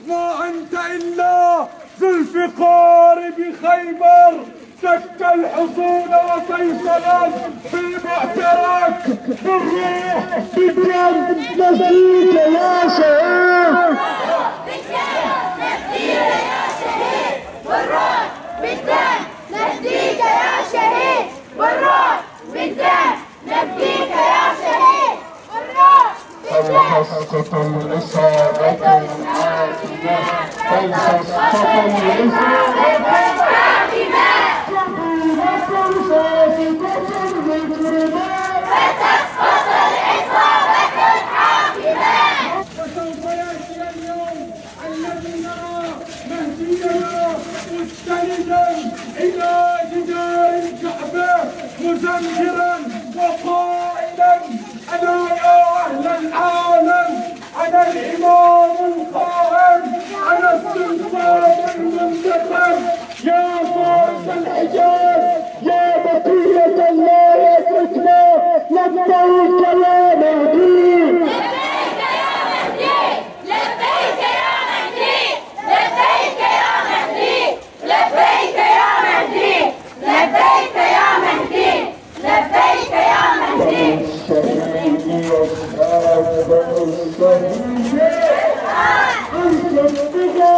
ما أنت إلا ذو الفقار بخيبر، شك الحصون وسيطرت في المعترك، بالروح بالدم نفديك يا شهيد، بالروح بالدم نفديك يا شهيد، بالروح بالدم نفديك يا شهيد، بالروح بالدم. فلحصة الإصابة الحاكمة، فلحصة الإصابة الحاكمة، فتسقط الإصابة الحاكمة. وسوف يأتي اليوم الذي نرى مهدينا مستندا إلى جدار الكعبة مزمجرا وقائلا: أنا يا أهل العالم، أنا الإمام القائم، أنا السلطان المنتخب، يا فارس الحجاز، يا بقية الله يتركنا، لبيك يا مهدي. لبيك يا مهدي، لبيك يا مهدي، لبيك يا مهدي، لبيك يا مهدي، لبيك يا مهدي. الشهيد يسعد الشهيد، أنت الصغار